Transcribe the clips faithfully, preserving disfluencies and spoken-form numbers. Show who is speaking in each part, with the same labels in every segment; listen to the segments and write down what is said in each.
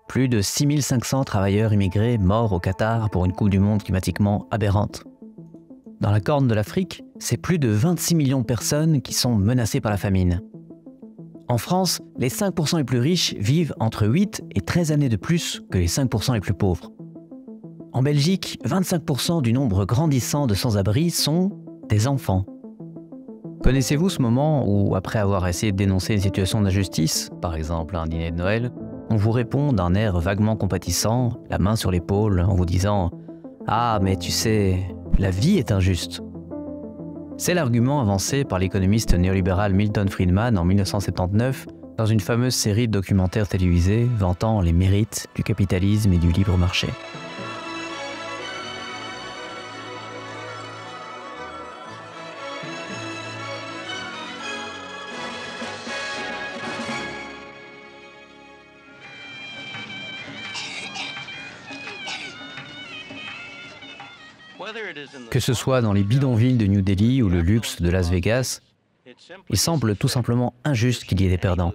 Speaker 1: plus de six mille cinq cents travailleurs immigrés morts au Qatar pour une Coupe du Monde climatiquement aberrante. Dans la Corne de l'Afrique, c'est plus de vingt-six millions de personnes qui sont menacées par la famine. En France, les cinq pour cent les plus riches vivent entre huit et treize années de plus que les cinq pour cent les plus pauvres. En Belgique, vingt-cinq pour cent du nombre grandissant de sans-abri sont des enfants. Connaissez-vous ce moment où, après avoir essayé de dénoncer une situation d'injustice, par exemple un dîner de Noël, on vous répond d'un air vaguement compatissant, la main sur l'épaule, en vous disant « Ah, mais tu sais, la vie est injuste ». C'est l'argument avancé par l'économiste néolibéral Milton Friedman en mille neuf cent soixante-dix-neuf dans une fameuse série de documentaires télévisés vantant les mérites du capitalisme et du libre marché. Que ce soit dans les bidonvilles de New Delhi ou le luxe de Las Vegas, il semble tout simplement injuste qu'il y ait des perdants.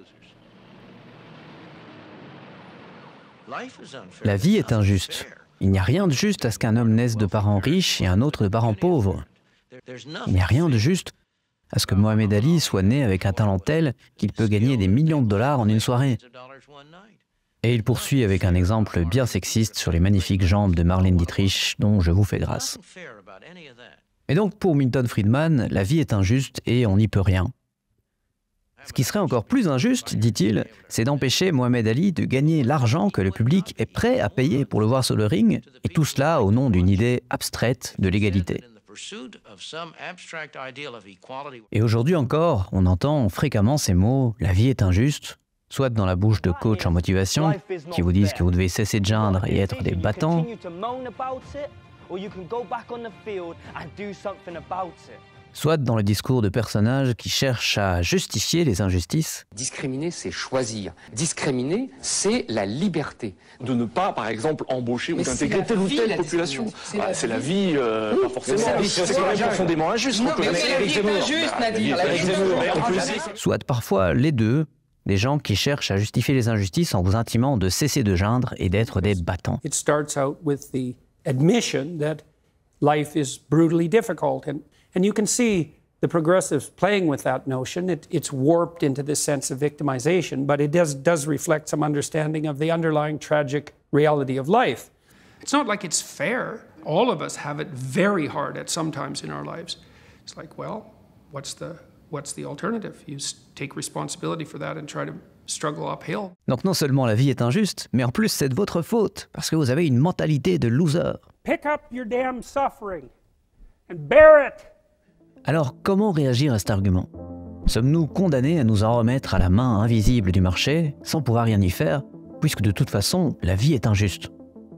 Speaker 1: La vie est injuste. Il n'y a rien de juste à ce qu'un homme naisse de parents riches et un autre de parents pauvres. Il n'y a rien de juste à ce que Mohamed Ali soit né avec un talent tel qu'il peut gagner des millions de dollars en une soirée. Et il poursuit avec un exemple bien sexiste sur les magnifiques jambes de Marlène Dietrich, dont je vous fais grâce. Et donc, pour Milton Friedman, la vie est injuste et on n'y peut rien. Ce qui serait encore plus injuste, dit-il, c'est d'empêcher Mohamed Ali de gagner l'argent que le public est prêt à payer pour le voir sur le ring, et tout cela au nom d'une idée abstraite de l'égalité. Et aujourd'hui encore, on entend fréquemment ces mots « la vie est injuste », soit dans la bouche de coachs en motivation, qui vous disent que vous devez cesser de geindre et être des battants, soit dans le discours de personnages qui cherchent à justifier les injustices.
Speaker 2: Discriminer, c'est choisir. Discriminer, c'est la liberté. De ne pas, par exemple, embaucher ou d'intégrer telle ou telle population. C'est la vie, euh, oui, pas forcément. C'est quand même profondément injuste. Non, mais c'est la vie est injuste, Nadir.
Speaker 1: Soit parfois les deux. Des gens qui cherchent à justifier les injustices en vous intimant de cesser de geindre et d'être des battants.
Speaker 3: It starts out with the admission that life is brutally difficult, and and you can see the progressives playing with that notion. It, it's warped into this sense of victimization, but it does does reflect some understanding of the underlying tragic reality of life. It's not like it's fair. All of us have it very hard at some times in our lives. It's like, well, what's the What's the alternative? You take responsibility for that and try to struggle uphill.
Speaker 1: Donc non seulement la vie est injuste, mais en plus c'est de votre faute, parce que vous avez une mentalité de loser.
Speaker 3: Pick up your damn suffering and bear it.
Speaker 1: Alors comment réagir à cet argument? Sommes-nous condamnés à nous en remettre à la main invisible du marché, sans pouvoir rien y faire, puisque de toute façon, la vie est injuste?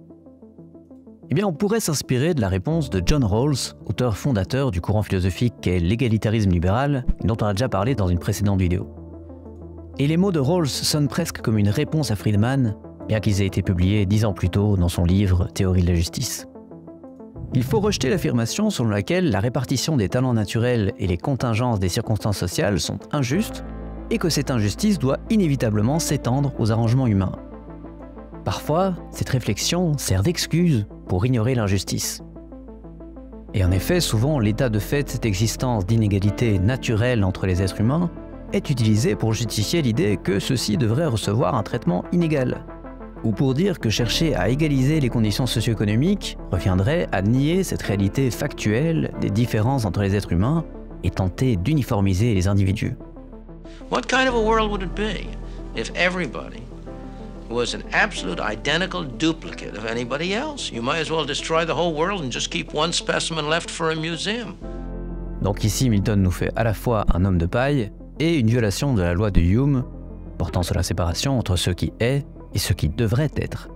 Speaker 1: Eh bien, on pourrait s'inspirer de la réponse de John Rawls, auteur fondateur du courant philosophique qu'est l'égalitarisme libéral, dont on a déjà parlé dans une précédente vidéo. Et les mots de Rawls sonnent presque comme une réponse à Friedman, bien qu'ils aient été publiés dix ans plus tôt dans son livre Théorie de la justice. Il faut rejeter l'affirmation selon laquelle la répartition des talents naturels et les contingences des circonstances sociales sont injustes, et que cette injustice doit inévitablement s'étendre aux arrangements humains. Parfois, cette réflexion sert d'excuse pour ignorer l'injustice. Et en effet, souvent, l'état de fait de cette existence d'inégalité naturelle entre les êtres humains est utilisé pour justifier l'idée que ceux-ci devraient recevoir un traitement inégal, ou pour dire que chercher à égaliser les conditions socio-économiques reviendrait à nier cette réalité factuelle des différences entre les êtres humains et tenter d'uniformiser les individus.
Speaker 4: What kind of a world would it be if everybody was an absolute identical duplicate of anybody else? You might as well destroy the whole world and just keep one specimen left for a museum.
Speaker 1: Donc ici, Milton nous fait à la fois un homme de paille et une violation de la loi de Hume, portant sur la séparation entre ce qui est et ce qui devrait être.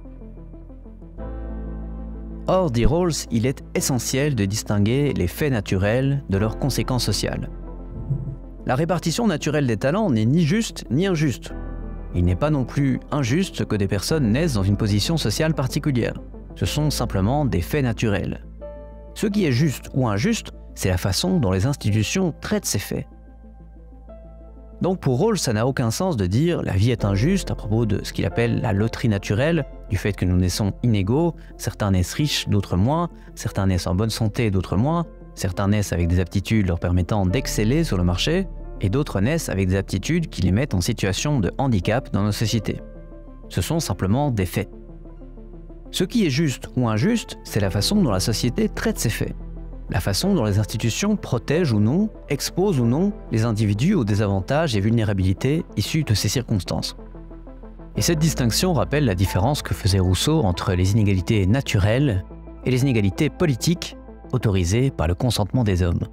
Speaker 1: Or, dit Rawls, il est essentiel de distinguer les faits naturels de leurs conséquences sociales. La répartition naturelle des talents n'est ni juste ni injuste. Il n'est pas non plus injuste que des personnes naissent dans une position sociale particulière. Ce sont simplement des faits naturels. Ce qui est juste ou injuste, c'est la façon dont les institutions traitent ces faits. Donc pour Rawls, ça n'a aucun sens de dire la vie est injuste à propos de ce qu'il appelle la loterie naturelle, du fait que nous naissons inégaux, certains naissent riches, d'autres moins, certains naissent en bonne santé, d'autres moins, certains naissent avec des aptitudes leur permettant d'exceller sur le marché, et d'autres naissent avec des aptitudes qui les mettent en situation de handicap dans nos sociétés. Ce sont simplement des faits. Ce qui est juste ou injuste, c'est la façon dont la société traite ces faits. La façon dont les institutions protègent ou non, exposent ou non les individus aux désavantages et vulnérabilités issus de ces circonstances. Et cette distinction rappelle la différence que faisait Rousseau entre les inégalités naturelles et les inégalités politiques autorisées par le consentement des hommes.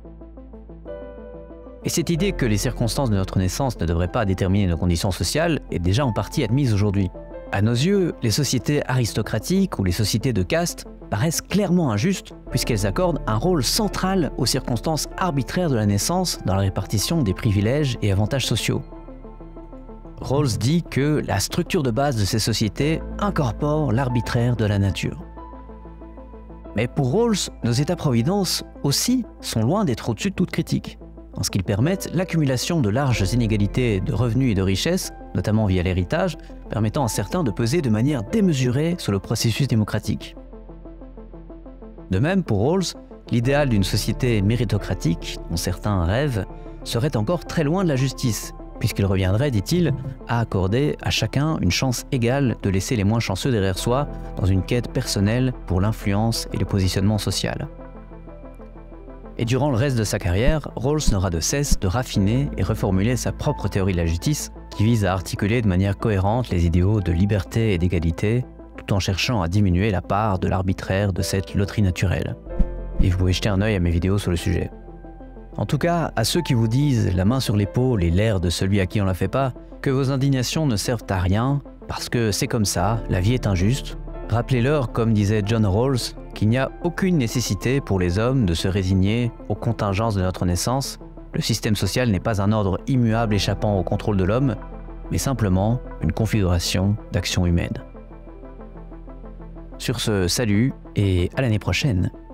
Speaker 1: Et cette idée que les circonstances de notre naissance ne devraient pas déterminer nos conditions sociales est déjà en partie admise aujourd'hui. À nos yeux, les sociétés aristocratiques ou les sociétés de caste paraissent clairement injustes puisqu'elles accordent un rôle central aux circonstances arbitraires de la naissance dans la répartition des privilèges et avantages sociaux. Rawls dit que la structure de base de ces sociétés incorpore l'arbitraire de la nature. Mais pour Rawls, nos états-providence aussi sont loin d'être au-dessus de toute critique, en ce qu'ils permettent l'accumulation de larges inégalités de revenus et de richesses, notamment via l'héritage, permettant à certains de peser de manière démesurée sur le processus démocratique. De même, pour Rawls, l'idéal d'une société méritocratique, dont certains rêvent, serait encore très loin de la justice, puisqu'il reviendrait, dit-il, à accorder à chacun une chance égale de laisser les moins chanceux derrière soi dans une quête personnelle pour l'influence et le positionnement social. Et durant le reste de sa carrière, Rawls n'aura de cesse de raffiner et reformuler sa propre théorie de la justice, qui vise à articuler de manière cohérente les idéaux de liberté et d'égalité, tout en cherchant à diminuer la part de l'arbitraire de cette loterie naturelle. Et vous pouvez jeter un œil à mes vidéos sur le sujet. En tout cas, à ceux qui vous disent la main sur l'épaule et l'air de celui à qui on la fait pas, que vos indignations ne servent à rien, parce que c'est comme ça, la vie est injuste, rappelez-leur, comme disait John Rawls, qu'il n'y a aucune nécessité pour les hommes de se résigner aux contingences de notre naissance. Le système social n'est pas un ordre immuable échappant au contrôle de l'homme, mais simplement une configuration d'actions humaines. Sur ce, salut et à l'année prochaine.